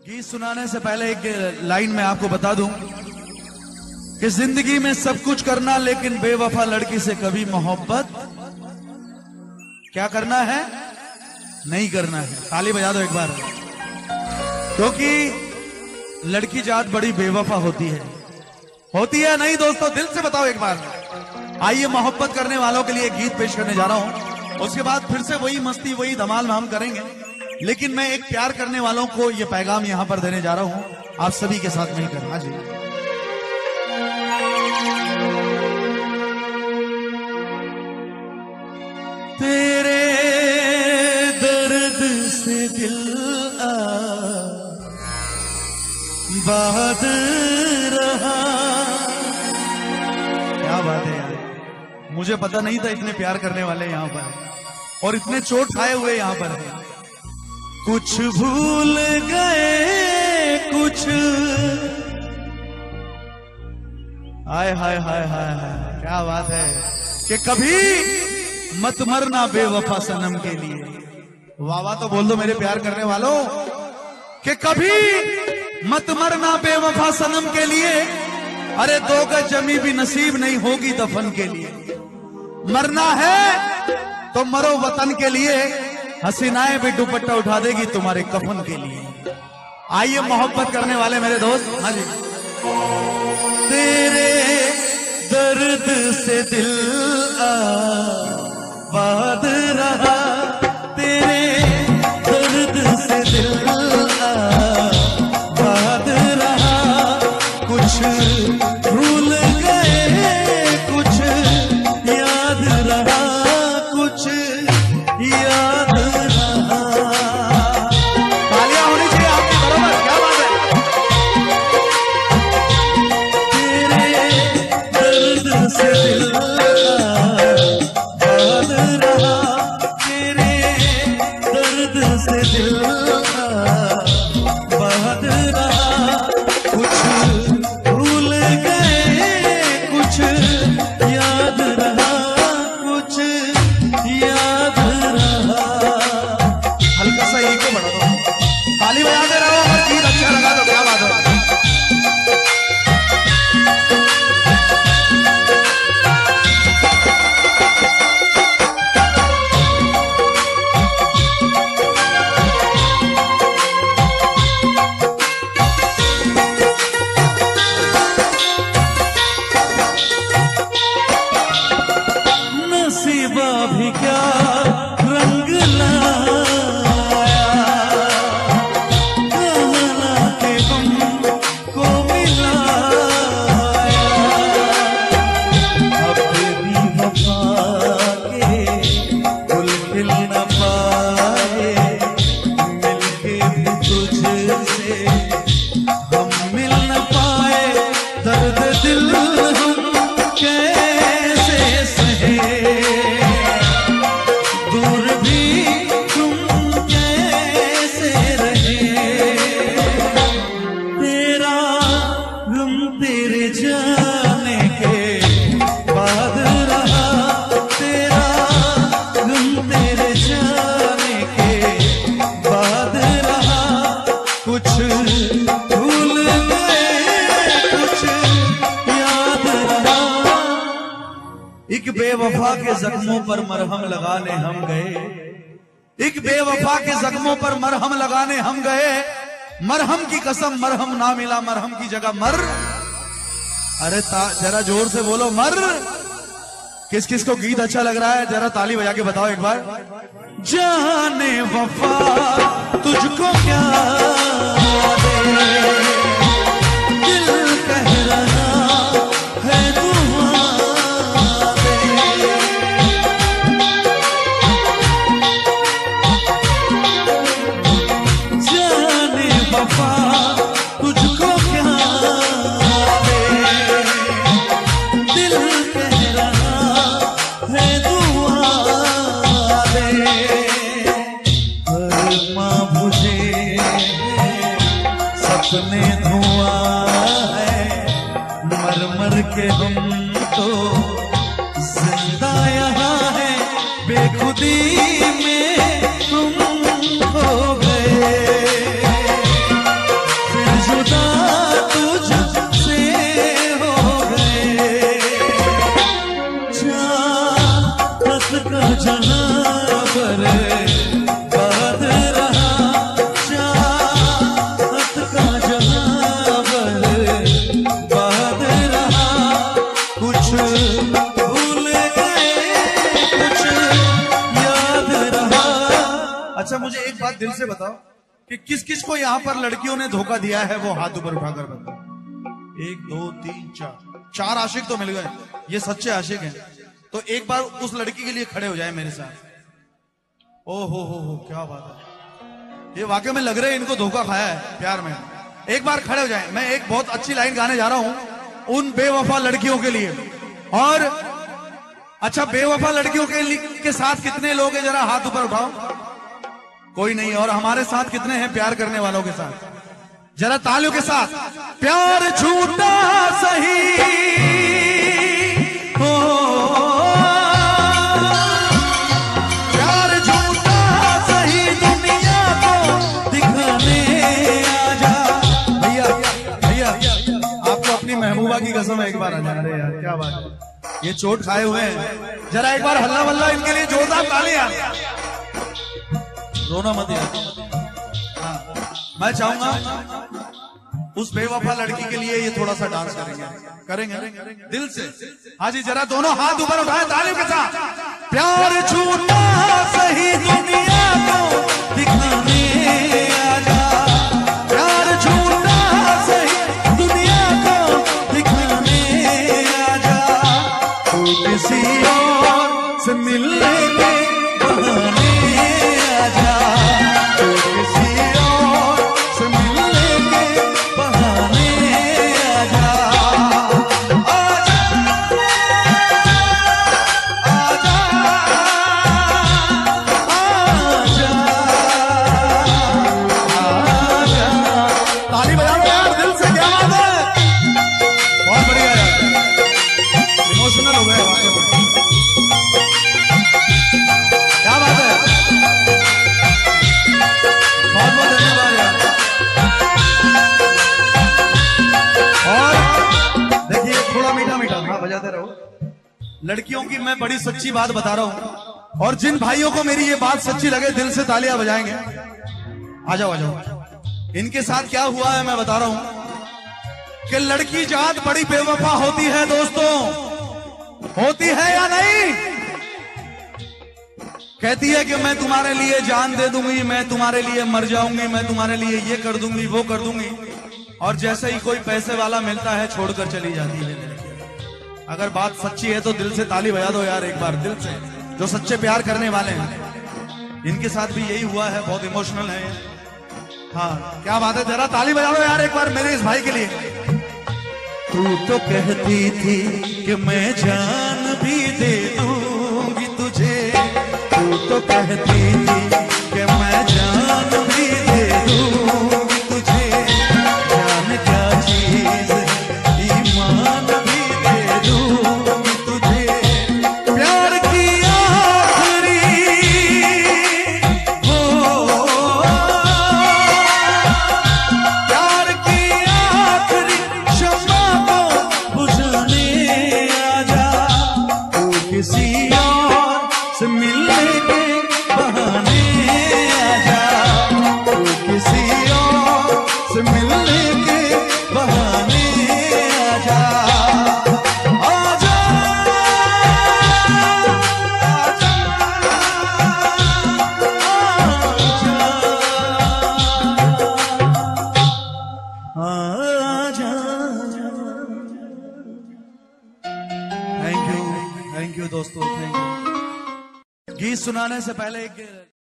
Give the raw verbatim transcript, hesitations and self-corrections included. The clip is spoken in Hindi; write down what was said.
गीत सुनाने से पहले एक लाइन में आपको बता दूं कि जिंदगी में सब कुछ करना, लेकिन बेवफा लड़की से कभी मोहब्बत क्या करना है, नहीं करना है। ताली बजा दो एक बार, क्योंकि लड़की जात बड़ी बेवफा होती है। होती है नहीं दोस्तों, दिल से बताओ एक बार। आइए मोहब्बत करने वालों के लिए गीत पेश करने जा रहा हूं, उसके बाद फिर से वही मस्ती वही धमाल में हम करेंगे। लेकिन मैं एक प्यार करने वालों को ये पैगाम यहां पर देने जा रहा हूं, आप सभी के साथ मिलकर। हाँ जी। तेरे दर्द से दिल आबाद रहा। क्या बात है यार, मुझे पता नहीं था इतने प्यार करने वाले यहां पर और इतने चोट खाए हुए यहां पर हैं। कुछ भूल गए कुछ, हाय हाय हाय हाय हाय, क्या बात है कि कभी मत मरना बेवफा सनम के लिए। वाह वाह तो बोल दो मेरे प्यार करने वालों कि कभी मत मरना बेवफा सनम के लिए। अरे दो गज जमी भी नसीब नहीं होगी दफन के लिए। मरना है तो मरो वतन के लिए, हसीनाएं भी दुपट्टा उठा देगी तुम्हारे कफन के लिए। आइए मोहब्बत करने वाले मेरे दोस्त। हाँ जी। तेरे दर्द से दिल आबाद रहा, तेरे दर्द से दिल आबाद रहा। कुछ भूल गए कुछ याद रहा, कुछ याद रहा। तालियां होनी चाहिए आपकी बराबर, क्या बात है। तेरे दर्द से दिल आबाद रहा, तेरे दर्द से दिल आबाद रहा। कुछ भूल गए कुछ याद रहा, कुछ याद रहा। हल्का सा एक को बढ़ा दो, ताली बजाते रहो और गीत अच्छा लगा दो। क्या बात है। नसीबा भी क्या रंग लाया, कहना के हमको मिलाया। अपनी वफा के गुल खिल न पाए, मिलके भी तुझसे हम मिल न पाए। दर्द दिल हम कैसे सहे, दूर भी तुम कैसे रहे। तेरा गम तेरे जाने के बाद रहा, तेरा गम तेरे जाने के बाद रहा। कुछ भूल गए कुछ याद रहा। एक बेवफा के जख्मों पर मरहम लगाने हम गए, एक बेवफा के जख्मों पर मरहम लगाने हम गए। मरहम की कसम मरहम ना मिला, मरहम की जगह मर। अरे जरा जोर से बोलो मर। किस किस को गीत अच्छा लग रहा है जरा ताली बजा के बताओ एक बार। जाने वफा तुझको क्या दे, दिल कह रहा है दुआ दे। जाने वफा तुझको क्या दे, दिल कह रहा है दुआ दे। माँ बुझे सपने धुआं है, मर मर के हम तो जिंदा यहाँ है। बेखुदी में तुम खो गए। दिल से बताओ कि किस किस को यहाँ पर लड़कियों ने धोखा दिया है, वो हाथ ऊपर उठाकर बताओ। एक दो तीन चार चार आशिक तो मिल गए, ये सच्चे आशिक हैं। तो एक बार उस लड़की के लिए खड़े हो जाए मेरे साथ। ओ हो हो हो क्या बात है, ये वाकई में लग रहा है इनको धोखा खाया है प्यार में। एक बार खड़े हो जाए। मैं एक बहुत अच्छी लाइन गाने जा रहा हूं उन बेवफा लड़कियों के लिए। और अच्छा, बेवफा लड़कियों के, के साथ कितने लोग हैं, जरा हाथ ऊपर उठाओ। कोई नहीं। और हमारे साथ कितने हैं प्यार करने वालों के साथ? जरा तालियों के साथ। प्यार झूठा सही हो, प्यार झूठा सही दुनिया को दिखाने आजा। भैया भैया आपको अपनी महबूबा की कसम एक बार आ जा रहे यार, क्या बात है, ये चोट खाए हुए हैं। जरा एक बार हल्ला वल्ला इनके लिए जोरदार तालियां। रोना मत यार। हाँ, मैं चाहूंगा उस बेवफा लड़की के लिए ये थोड़ा सा डांस करेंगे करेंगे दिल से। हाँ जी, जरा दोनों हाथ ऊपर उठाए तालियों के साथ। प्यार झूठा सही दुनिया को दिखाने आजा, प्यार झूठा सही दुनिया को दिखाने आजा। तू किसी और से मिलने के बहाने आजा, तू किसी और से मिलने के बहाने आजा। आजा आजा आजा आजा। ताली बजा लो यार दिल से, क्या बात है, बहुत बढ़िया यार, इमोशनल हो गए वाकई में, क्या बात है, बहुत बहुत धन्यवाद यार। और देखिए थोड़ा मीठा मीठा हाँ बजाते रहो। लड़कियों की मैं बड़ी सच्ची बात बता रहा हूं, और जिन भाइयों को मेरी ये बात सच्ची लगे दिल से तालियां बजाएंगे। आ जाओ आ जाओ। इनके साथ क्या हुआ है मैं बता रहा हूं कि लड़की जात बड़ी बेवफा होती है दोस्तों, होती है या नहीं? कहती है कि मैं तुम्हारे लिए जान दे दूंगी, मैं तुम्हारे लिए मर जाऊंगी, मैं तुम्हारे लिए ये कर दूंगी वो कर दूंगी, और जैसे ही कोई पैसे वाला मिलता है छोड़कर चली जाती है। अगर बात सच्ची है तो दिल से ताली बजा दो यार एक बार, दिल से, जो सच्चे प्यार करने वाले हैं। इनके साथ भी यही हुआ है, बहुत इमोशनल है। हाँ क्या बात है, जरा ताली बजा दो यार एक बार मेरे इस भाई के लिए। तू तो कहती थी कि मैं जान भी दे दूंगी तुझे, तू तो कहती थी कि मैं जान भी दे दूंगी तुझे, जान क्या चीज ईमान भी दे दूंगी तुझे। प्यार की आखिरी हो, प्यार की आखिरी शम्मा को बुझाने आजा, तू किसी और से मिलने के बहाने आजा, तू किसी और से मिलने के बहाने आजा। आजा आजा आजा आजा। थैंक यू थैंक यू दोस्तों, थैंक यू। गीत सुनाने से पहले एक